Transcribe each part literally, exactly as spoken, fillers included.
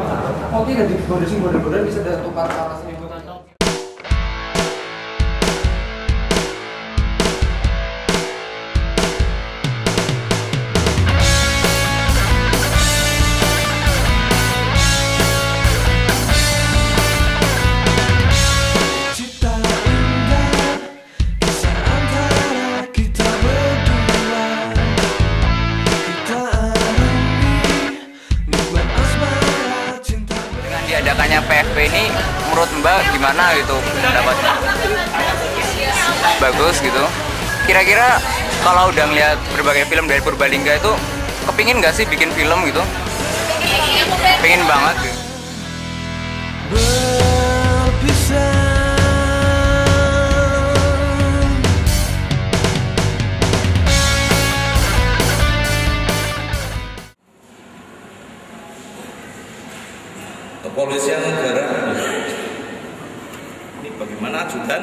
Oh tidak dibodosin bodoh-bodoh bisa ada tukar alas ini buat diadakannya P F P ini menurut Mbak gimana gitu pendapatnya? Bagus gitu. Kira-kira kalau udah ngeliat berbagai film dari Purbalingga itu kepingin nggak sih bikin film gitu? Pengen banget gitu. Kepolisian negara ini bagaimana ajudan?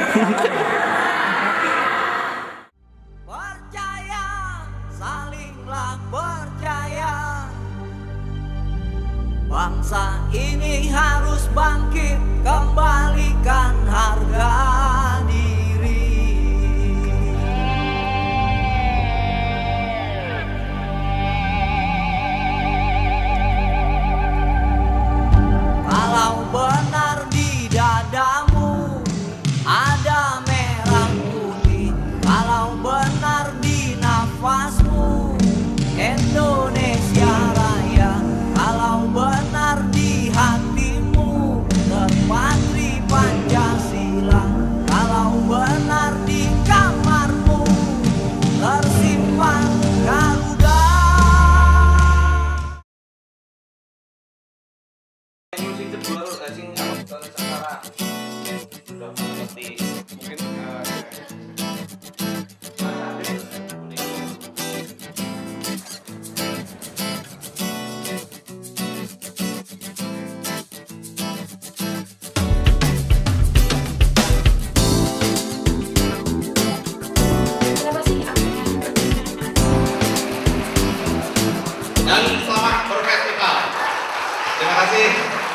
Percaya, salinglah percaya. Bangsa ini harus bangkit, kembalikan harga diri. Kalau benar di dadamu ada merah putih, kalau benar di nafasmu Indonesia Raya, kalau benar di hatimu terpatri Pancasila, kalau benar di kamarmu tersimpan Garuda. Dan selamat berfestival. Terima kasih.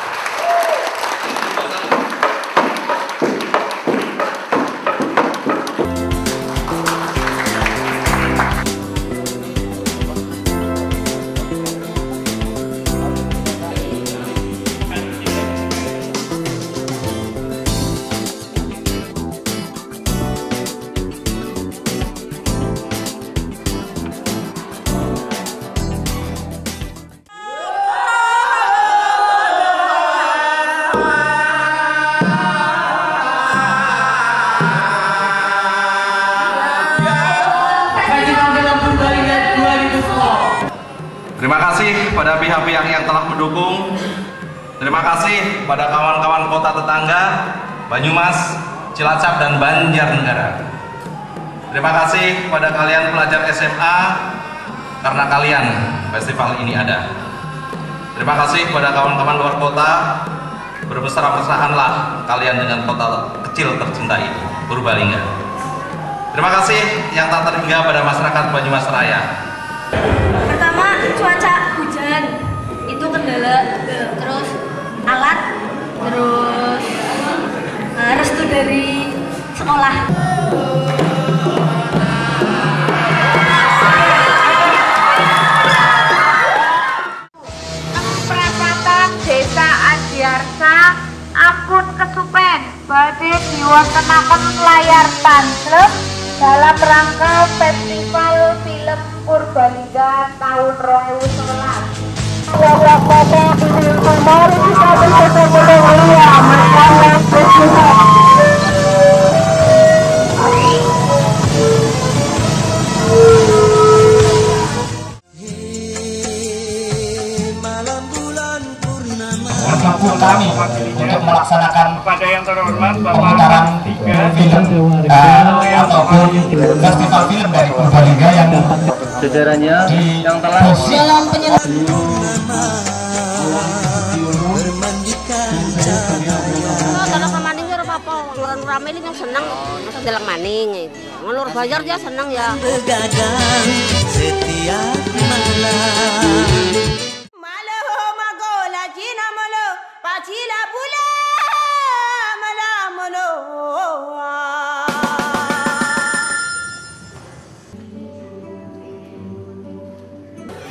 Terima kasih pada pihak-pihak yang telah mendukung. Terima kasih pada kawan-kawan kota tetangga Banyumas, Cilacap, dan Banjarnegara. Terima kasih pada kalian pelajar S M A, karena kalian festival ini ada. Terima kasih pada kawan-kawan luar kota, berbesar-besarlah kalian dengan kota kecil tercinta ini, Purbalingga. Terima kasih yang tak terhingga pada masyarakat Banyumas Raya. Pertama, cuaca hujan itu kendala, terus alat, terus uh, restu dari sekolah. Perapatan Desa Adiarsa ampun kesupen badhe diwontenaken layar tancep dalam rangka Festival Film Purbalingga tahun dua ribu sebelas. Mari kita bersama-sama kami untuk melaksanakan kepada yang terhormat pemutaran film uh, ataupun festival film dari Purbalingga yang jajarannya yang telah dalam penyelenggaraan kalau ke maning ya apa orang rame ini yang senang masa jalan maning itu ngelur bayar dia senang ya Begadang setiap malam. Malaho magola Cina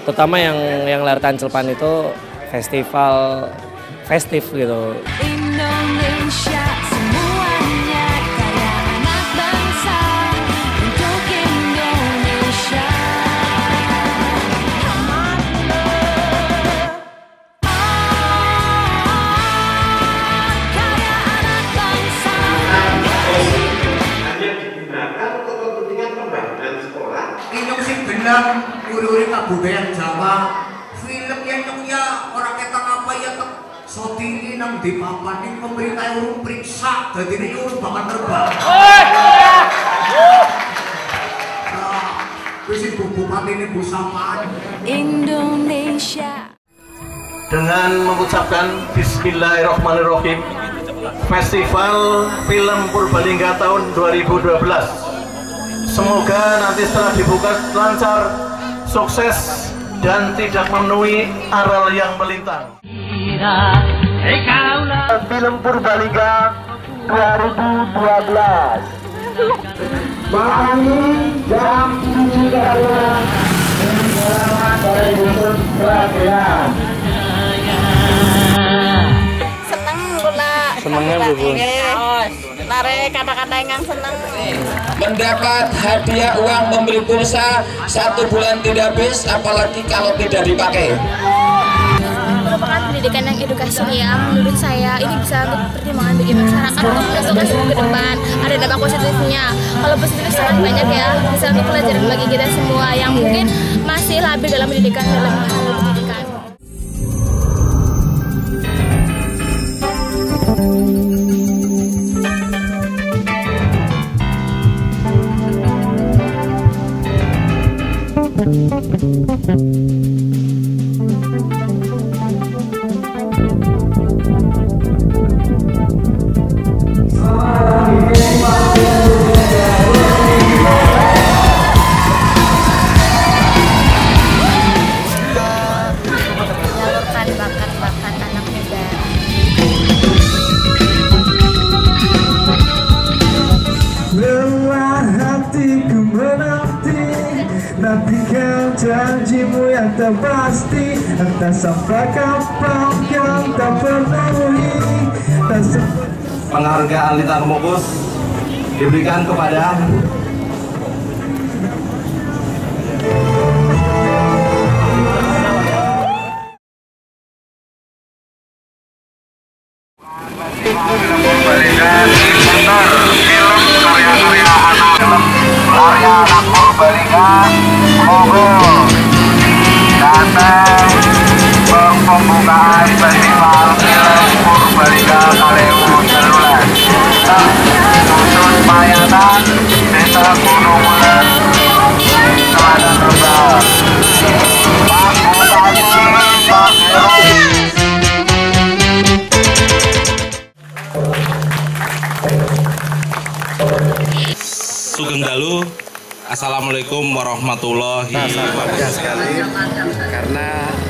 terutama yang yang layar Tancilpan itu festival festif gitu. Indonesia semuanya karya anak bangsa untuk Indonesia. Karya anak bangsa. Hanya digunakan untuk kepentingan pembangunan sekolah. Inyong sing benar uri-uri kabudayan Jawa. Film yang ya orang kita ngapa ya sotiri nang di papan ini pemerintah urung periksa jadi ini urung bakal terbang. Nah, wis ibu bupati ini bu sapaan Indonesia. Dengan mengucapkan Bismillahirrahmanirrahim, Festival Film Purbalingga tahun dua ribu dua belas semoga nanti setelah dibuka lancar, sukses dan tidak memenuhi aral yang melintang. Film Purbalingga dua ribu dua belas. Pagi jam tujuh malam dari Dusun Pragean. Seneng pula. Senengnya Bu. Tarik kata-kata yang seneng. Mendapat hadiah uang membeli pulsa satu bulan tidak habis, apalagi kalau tidak dipakai. Merupakan pendidikan yang edukasi ya, menurut saya ini bisa untuk pertimbangan bagi masyarakat untuk masukkan ke depan. Ada dampak positifnya. Kalau positif sangat banyak ya, bisa untuk pelajaran bagi kita semua yang mungkin masih labil dalam pendidikan dalam hal pendidikan. Menyalurkan bakat-bakat anak muda. Lelah hatiku menanti, nantikan janjimu yang tak pasti. Entah sampai kapan yang tak penuhi. Penghargaan Lintang Kemukus diberikan kepada Purbalingga Center film karya-karya anak film karya anak Purbalingga monggo datang pembukaan festival film Purbalingga Kaleo Jelulan Dusun Payatan Desa Gunung Wulan Selatan Rembang Pak Bupati Pak Heru. Sugeng Dalu. Assalamualaikum warahmatullahi wabarakatuh. Sekali karena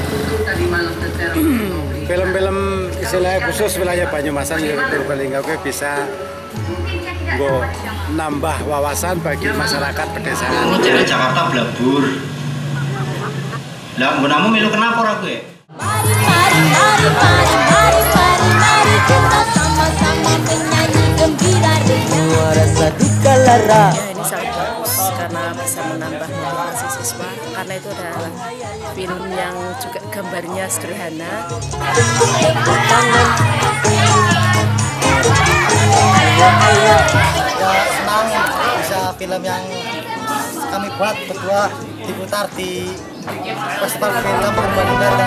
film-film istilahnya khusus wilayah Banyumasan Purbalingga bisa go nambah wawasan bagi masyarakat pedesaan. Dari Jakarta blabur. Lah mbonamu melu kenapa ora kowe? Mari mari mari mari mari mari mari kita sama-sama menyanyi gembira dengan rasa duka lara. Ini sangat bagus karena bisa menambah motivasi siswa karena itu adalah film yang juga gambarnya sederhana. Ya senang bisa film yang kami buat berdua diputar di Festival Film Purbalingga